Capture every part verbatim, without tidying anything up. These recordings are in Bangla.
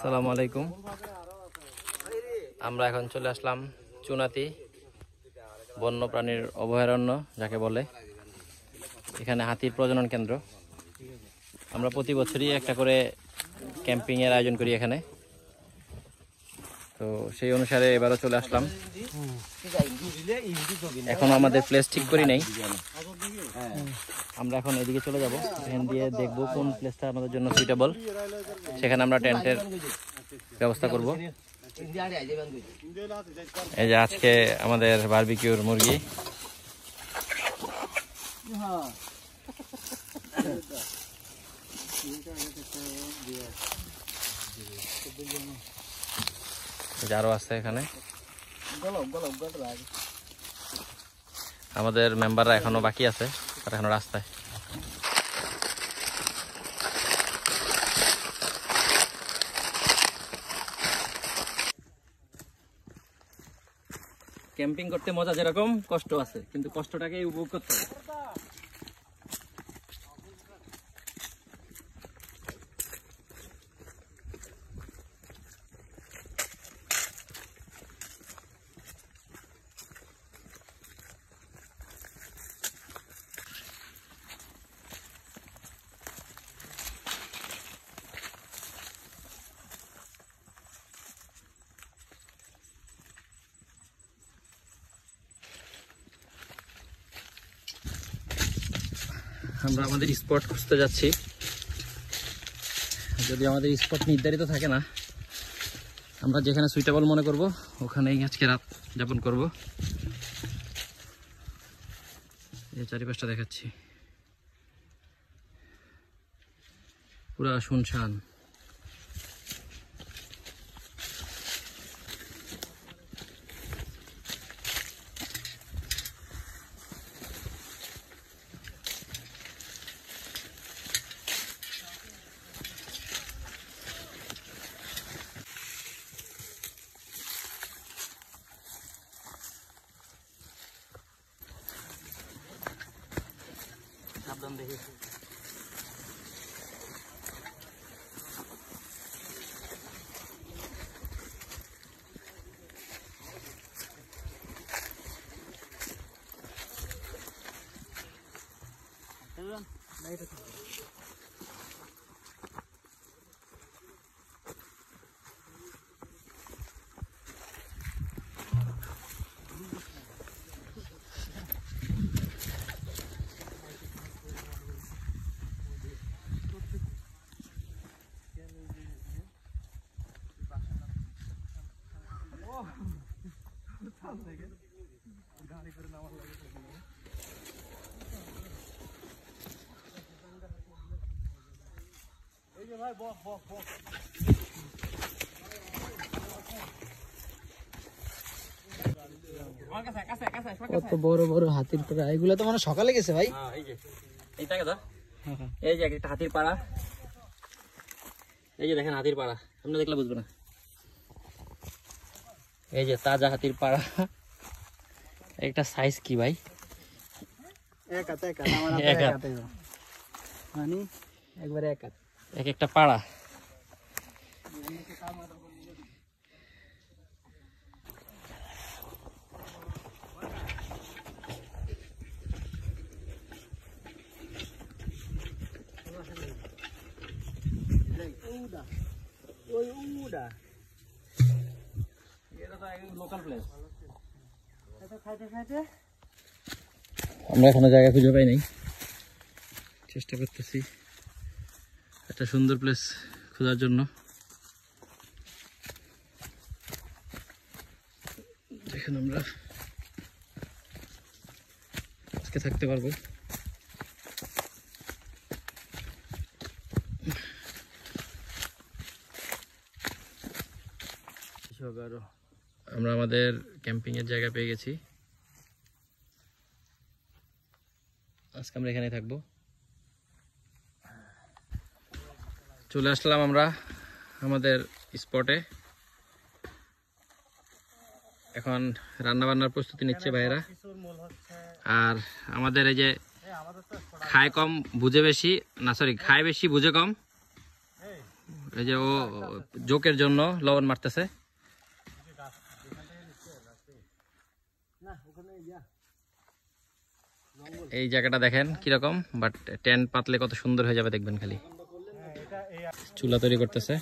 আসসালামু আলাইকুম। আমরা এখন চলে আসলাম চুনাতি বন্যপ্রাণীর অভয়ারণ্য যাকে বলে। এখানে হাতির প্রজনন কেন্দ্র। আমরা প্রতি বছরই একটা করে ক্যাম্পিং এর আয়োজন করি এখানে, তো সেই অনুসারে এবারও চলে আসলাম। এখন আমাদের প্লেস ঠিক করি নাই, আমরা এখন এদিকে চলে যাব, এখান দিয়ে দেখব কোন প্লেসটা আমাদের জন্য সুইটেবল। সেখানে আমরা টেন্টের ব্যবস্থা করব। এই যে আজকে আমাদের বারবিকিউর মুরগি। আরো আছে এখানে আমাদের মেম্বাররা এখনো বাকি আছে, তারা এখনো রাস্তায়। ক্যাম্পিং করতে মজা যেরকম কষ্ট আছে, কিন্তু কষ্টটাকে উপভোগ করতে হবে। আমরা আমাদের স্পট খুঁজতে যাচ্ছি। যদি আমাদের স্পট নির্ধারিত থাকে না, আমরা যেখানে সুইটেবল মনে করব ওখানেই আজকে রাত যাপন করব। এই চারিপাশটা দেখাচ্ছি, পুরা শুনশান। সাবধান দেখি। কত বড় বড় হাতির পাড়া, এগুলো তো মানে সকালে গেছে ভাই। এইটাকে ধর, এই যে একটা হাতির পাড়া, এই যে দেখেন হাতির পাড়া, আপনি দেখলে বুঝবে না। এই যে তাজা হাতির পাড়া, একটা সাইজ কি ভাই, এক হাতে এক হাতে, আমার এক হাতে মানে একবারে এক হাতে এক একটা পাড়া। আমরা এখনো জায়গা খুঁজে পাই নাই, চেষ্টা করতেছি একটা সুন্দর প্লেস খোঁজার জন্য, যেখানে আমরা আজকে থাকতে পারবো। আমরা আমাদের ক্যাম্পিং এর জায়গা পেয়ে গেছি, আজকে আমরা এখানে থাকবো। চলে আসলাম আমরা আমাদের স্পটে। এখন রান্না বান্নার প্রস্তুতি নিচ্ছে ভাইয়েরা। আর আমাদের এই যে খায় কম বুঝে বেশি, না সরি খায় বেশি বুঝে কম, এই যে ও জোকের জন্য লবণ মারতেছে। এই জায়গাটা দেখেন কিরকম, বাট টেন্ট পাতলে কত সুন্দর হয়ে যাবে দেখবেন খালি। চুলা তৈরি করতেছে।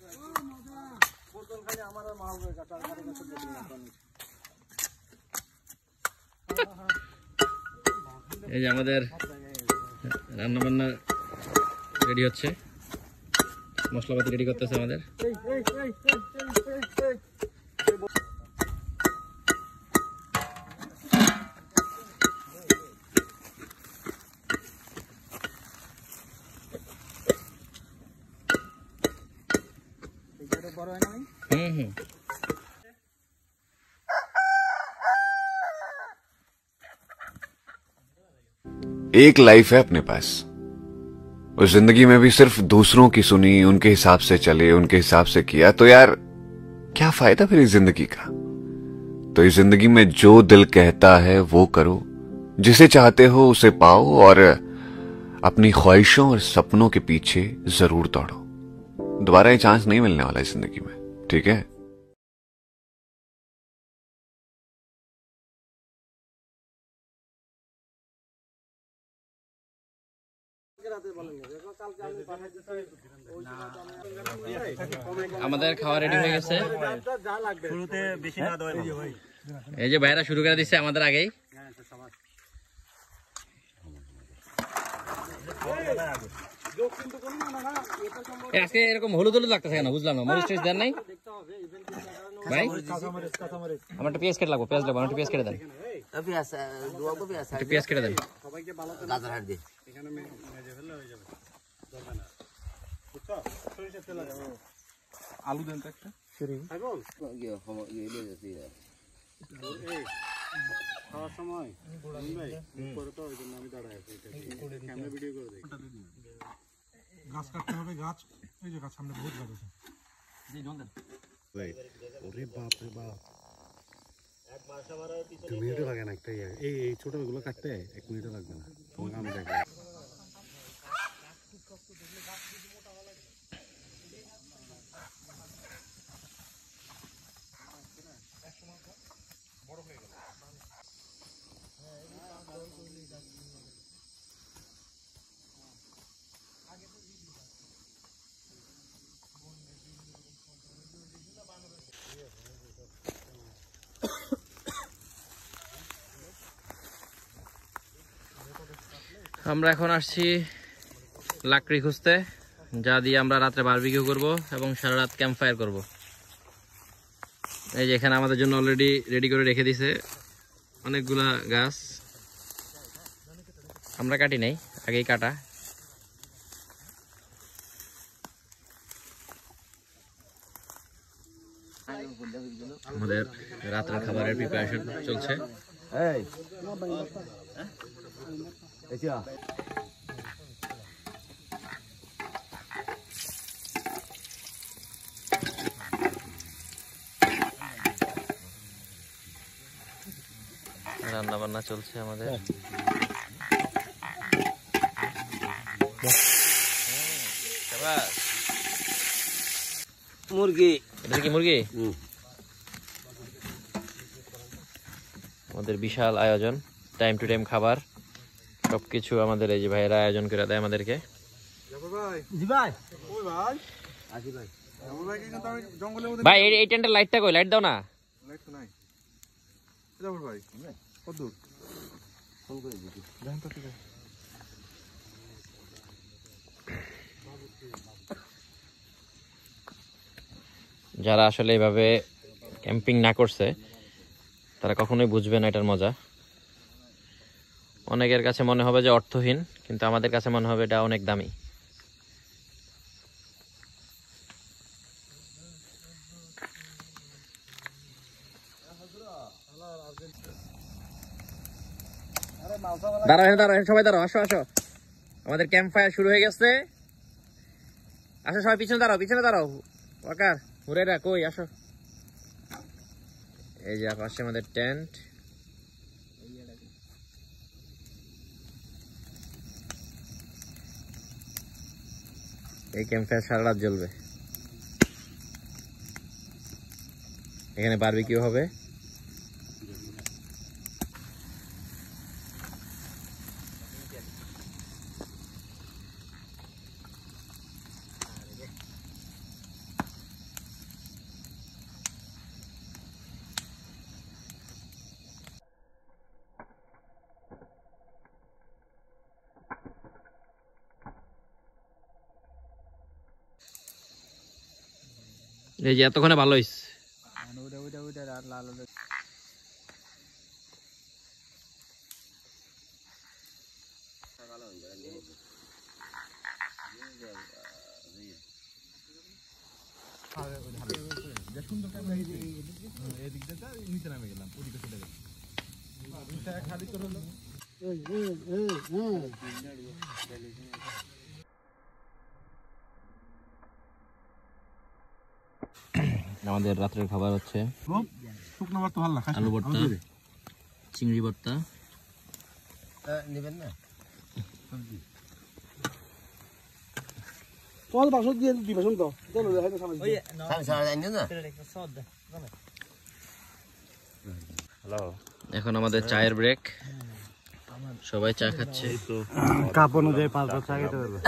এই যে আমাদের রান্না বান্না রেডি হচ্ছে, মশলাপাতি রেডি করতেছে আমাদের। হুম হুম एक लाइफ है अपने पास, उस जिंदगी में भी सिर्फ दूसरों की सुनी, उनके हिसाब से चले, उनके हिसाब से किया, तो यार क्या फायदा फिर इस जिंदगी का। तो इस जिंदगी में जो दिल कहता है वो करो, जिसे चाहते हो उसे पाओ, और अपनी ख्वाहिशों और सपनों के पीछे जरूर दौड़ो। दोबारा ये चांस नहीं मिलने वाला इस जिंदगी में, ठीक है। আমাদের খাওয়া রেডি হয়ে গেছে। এই যে ভাইরা শুরু করে দিচ্ছে আমাদের আগেই। আজকে এরকম হলুদ হলুদ লাগতেছে কেন বুঝলাম না, মরিচ টরিচ দেন নাই ভাই? আমার একটা পেঁয়াজ কেটে লাগবো, পেঁয়াজ লাগবো, একটা পেঁয়াজ কেটে দেন, পেঁয়াজ কেটে দেন। আলু দেন তো একটা। খাওয়ার সময় গাছ কাটতে হবে, গাছ ওই যে গাছ সামনে বহুত গাছ আছে। ওরে বাপ রে বাপ, দু মিনিটও লাগে না একটা, এই এই ছোট গুলো কাটতে এক মিনিটও লাগবে না। আমি দেখবো আমরা এখন আসছি লাকড়ি খুঁজতে, যা দিয়ে আমরা রাত্রে বারবিকিউ করব এবং সারা রাত ক্যাম্প ফায়ার করব। এই যে এখানে আমাদের জন্য অলরেডি রেডি করে রেখে দিছে অনেকগুলা গাছ, আমরা কাটি নাই, আগেই কাটা। আমাদের রাতের খাবারের প্রিপারেশন চলছে। রান্না বান্না চলছে আমাদের। মুরগি, এটা কি মুরগি? আমাদের বিশাল আয়োজন, টাইম টু টাইম খাবার সবকিছু আমাদের এই যে ভাইয়েরা আয়োজন করে দেয় আমাদেরকে। ভাই এই টেন্টের লাইটটা কই, লাইট দাও না। যারা আসলে এইভাবে ক্যাম্পিং না করছে তারা কখনোই বুঝবে না এটার মজা। অনেকের কাছে মনে হবে যে অর্থহীন, কিন্তু আমাদের কাছে মনে হবে এটা অনেক দামি। দাঁড়াও দাঁড়াও সবাই দাঁড়াও, আসো আসো, আমাদের ক্যাম্প ফায়ার শুরু হয়ে গেছে। আসো সবাই পিছনে দাঁড়াও, পিছনে দাঁড়াও। ওয়াকার হুরেরা কই, আসো। এই যে পাশে আমাদের টেন্ট। এই ক্যাম্প ফায়ার সারা রাত জ্বলবে। এখানে বারবিকিউ হবে। এই যে এতক্ষণে ভালো হইছে। আমাদের রাত্রের খাবার হচ্ছে আলু ভর্তা, চিংড়ি ভর্তা, এখন আমাদের চায়ের ব্রেক, সবাই চা খাচ্ছে। কাপ অনুযায়ী পাঁচ বছর চা খেতে পারবে।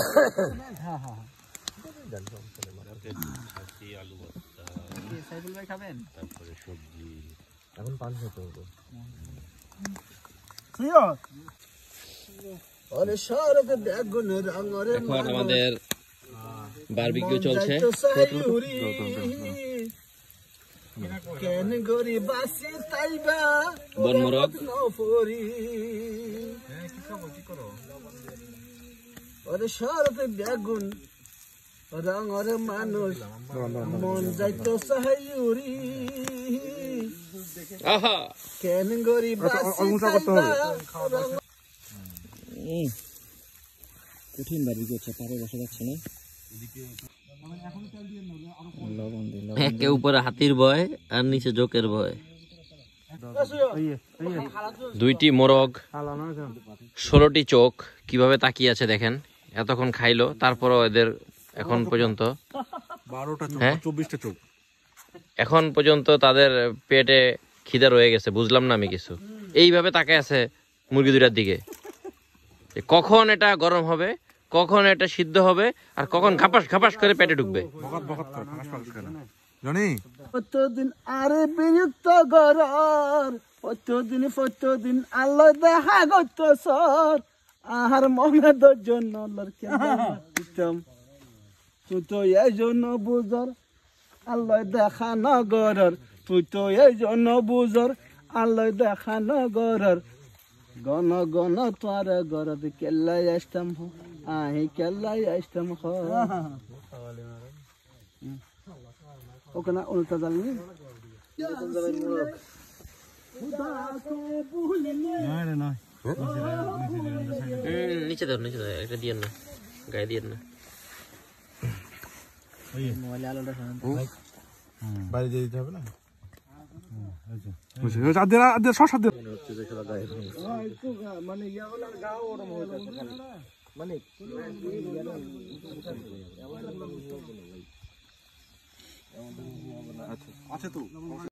এখন আমাদের বারবিকিউ চলছে। বনমোরগ, বেগুন রঙের মানুষ মন যাইতো সাহায্যুরি কেন গরিব কঠিন বারবিকিউ হচ্ছে, পারে বসে যাচ্ছে না। একে উপরে হাতির ভয় আর নিচে জোকের ভয়। দুইটি মোরগ, ষোলোটি চোখ কিভাবে তাকিয়ে আছে দেখেন। এতক্ষণ খাইলো, তারপরও এদের এখন পর্যন্ত হ্যাঁ চব্বিশটা চোখ এখন পর্যন্ত তাদের পেটে খিদা রয়ে গেছে। বুঝলাম না আমি কিছু। এইভাবে তাকায় আছে মুরগি দুটার দিকে, কখন এটা গরম হবে, কখন এটা সিদ্ধ হবে, আর কখন খাপাস খাপাস করে পেটে ঢুকবে। প্রতিদিন আরে বিরক্ত গরর প্রতিদিন প্রতিদিন আল্লাহ দেখা গত সর আহার মহাদের জন্য লড়কিতাম তুই তো এই জন্য বুঝর আল্লাহ দেখা নগরর তুই তো এই জন্য বুঝর আল্লাহ দেখা নগরর গণ গণ তোর গরদ কেল্লাই আসতাম আহি কেল্লাই আসতাম হ ওখানে উল্টা জানি নিচে ধর, নিচে ধর, এটা দিয়ে না, গায়ে দিয়ে না। বাইরে দিয়ে দিতে হবে না। মানে আচ্ছা তো